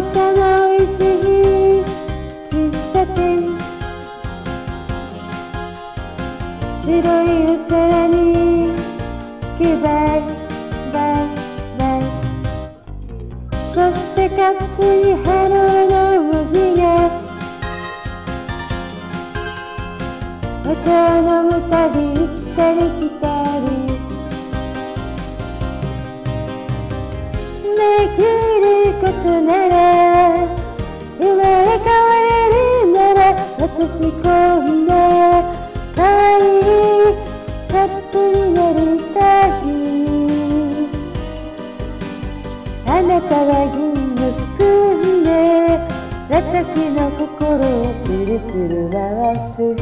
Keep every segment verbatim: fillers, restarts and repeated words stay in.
茶の美味しい喫茶店、白いお皿にグッバイバイバイ、そしてカップにハローの文字が、お茶を飲むたび行ったり来たりできることなら、生まれ変われるなら、私こんな可愛いカップになりたい。あなたは銀のスプーンで私の心をくるくる回す。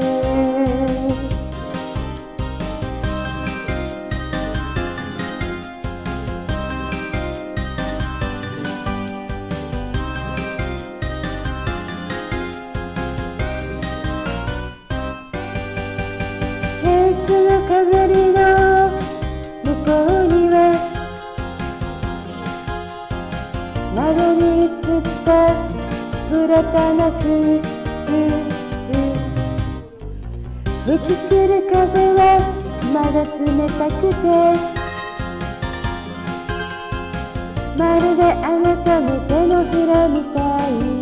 フェンスの飾りの向こうには、窓に映ったプラタナフ、吹き来る風はまだ冷たくて、まるであなたの手のひらみたい。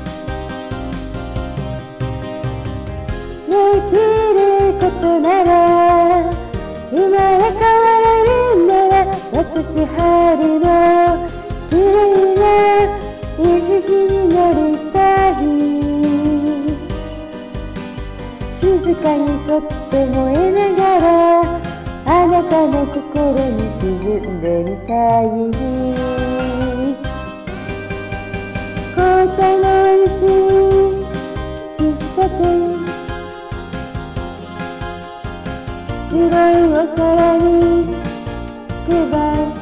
できることなら、生まれ変われるなら、私春のきれいな夕日になりたい。静かにそっと燃えながら、あなたの心に沈んでみたい。紅茶の美味しい喫茶店、白いお皿にグッバイ